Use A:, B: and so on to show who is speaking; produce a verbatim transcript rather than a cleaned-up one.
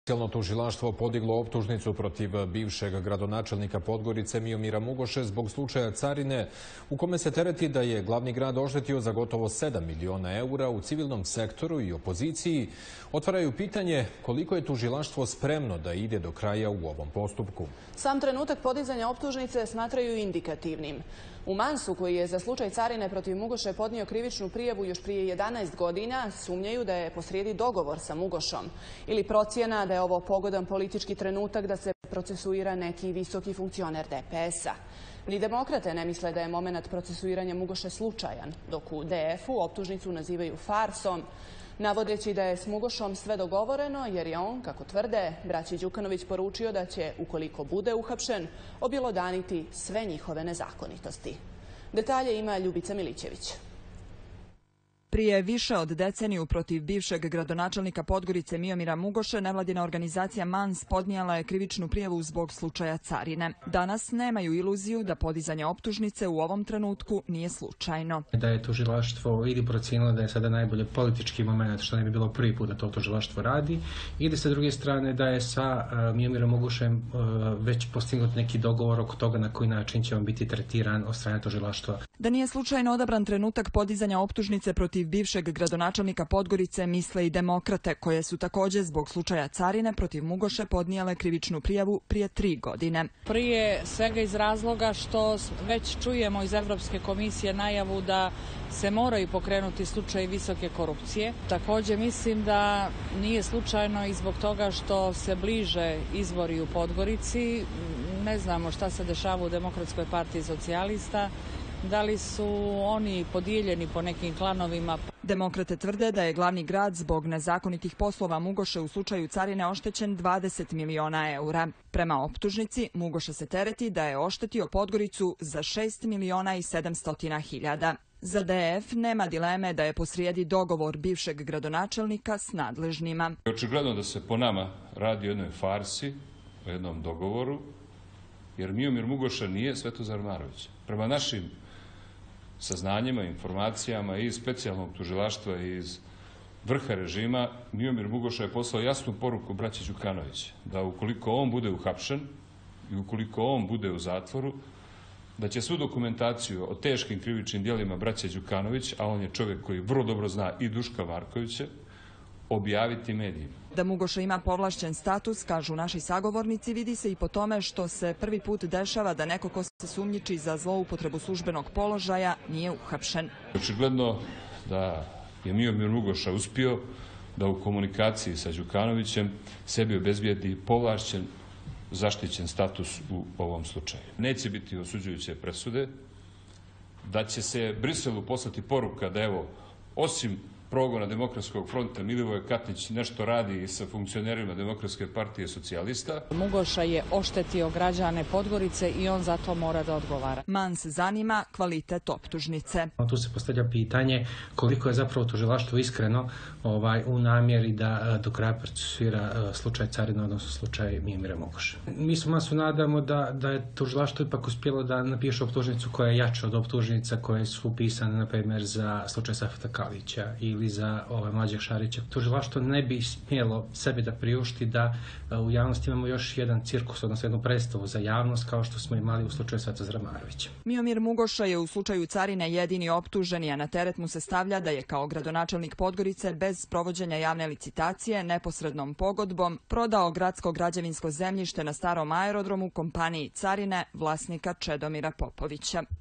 A: Specijalno tužilaštvo podiglo optužnicu protiv bivšeg gradonačelnika Podgorice Miomira Mugoše zbog slučaja carine u kome se tereti da je glavni grad oštetio za gotovo sedam miliona eura u civilnom sektoru i opoziciji. Otvaraju pitanje koliko je tužilaštvo spremno da ide do kraja u ovom postupku.
B: Sam trenutak podizanja optužnice smatraju indikativnim. U Mansu, koji je za slučaj carine protiv Mugoše podnio krivičnu prijavu još prije jedanaest godina, sumnjaju da je posrijedi dogovor sa Mugošom ili procjena da je ovo pogodan politički trenutak da se procesuira neki visoki funkcioner D P S-a. Ni demokrate ne misle da je moment procesuiranja Mugoše slučajan, dok u D F-u optužnicu nazivaju farsom, navodeći da je s Mugošom sve dogovoreno jer je on, kako tvrde, braći Đukanović poručio da će, ukoliko bude uhapšen, objelodaniti sve njihove nezakonitosti. Detalje ima Ljubica Milićević.
C: Prije više od deceniju protiv bivšeg gradonačelnika Podgorice Miomira Mugoše nevladina organizacija Mans podnijela je krivičnu prijavu zbog slučaja carine. Danas nemaju iluziju da podizanje optužnice u ovom trenutku nije slučajno.
D: Da je tužilaštvo ili procijenilo da je sada najbolje politički moment, što ne bi bilo prvi put da to tužilaštvo radi, ili sa druge strane da je sa uh, Miomirom Mugošem uh, već postignut neki dogovor oko toga na koji način će on biti tretiran od strane tužilaštva.
C: Da nije slučajno odabran trenutak podizanja optužnice protiv bivšeg gradonačelnika Podgorice misle i demokrate, koje su također zbog slučaja carine protiv Mugoše podnijele krivičnu prijavu prije tri godine.
E: Prije svega iz razloga što već čujemo iz Evropske komisije najavu da se moraju pokrenuti slučaji visoke korupcije. Također mislim da nije slučajno i zbog toga što se bliže izbori u Podgorici. Ne znamo šta se dešava u Demokratskoj partiji socijalista. Da li su oni podijeljeni po nekim klanovima?
C: Demokrate tvrde da je glavni grad zbog nezakonitih poslova Mugoše u slučaju carine oštećen dvadeset miliona eura. Prema optužnici, Mugoše se tereti da je oštetio Podgoricu za šest miliona i sedamsto hiljada. Za D F nema dileme da je posrijedi dogovor bivšeg gradonačelnika s nadležnima.
F: Očigledno da se po nama radi o jednoj farsi, o jednom dogovoru, jer Miomir Mugoša nije Svetozar Marović. Prema našim saznanjima, informacijama i iz specijalnog tužilaštva i iz vrha režima, Miomir Mugoša je poslao jasnu poruku braći Đukanović da ukoliko on bude uhapšen i ukoliko on bude u zatvoru, da će svu dokumentaciju o teškim krivičnim djelima braće Đukanović, a on je čovjek koji vrlo dobro zna i Duška Markovića, objaviti medijima.
C: Da Mugoša ima povlašćen status, kažu naši sagovornici, vidi se i po tome što se prvi put dešava da neko ko se sumnjiči za zloupotrebu službenog položaja nije uhapšen.
F: Očigledno da je Miomir Mugoša uspio da u komunikaciji sa Đukanovićem sebi obezbijedi povlašćen, zaštićen status u ovom slučaju. Neće biti osuđujuće presude, da će se Briselu poslati poruka da evo, osim progona Demokratskog fronta, Milivoje Katnić nešto radi i sa funkcionerima Demokratske partije socijalista.
E: Mugoša je oštetio građane Podgorice i on za to mora da odgovara.
C: Mans zanima kvalitet optužnice.
D: Tu se postavlja pitanje koliko je zapravo tužilaštvo iskreno ovaj, u namjeri da do kraja procesuira slučaj carine, odnosno slučaj Miomira Mugoše. Mi smo masu nadamo da, da je tužilaštvo ipak uspjelo da napiše optužnicu koja je jača od optužnica koje su upisane, na primjer, za slučaj Safeta Kalića ili za ovaj Mlađeg Šarića. Tužilaštvo ne bi smjelo sebi da priušti da u javnosti imamo još jedan cirkus, odnosno jednu predstavu za javnost kao što smo imali u slučaju Svetozara Marovića.
C: Miomir Mugoša je u slučaju carine jedini optuženi, a na teret mu se stavlja da je kao gradonačelnik Podgorice bez provođenja javne licitacije neposrednom pogodbom prodao gradsko građevinsko zemljište na starom aerodromu kompaniji Carine vlasnika Čedomira Popovića.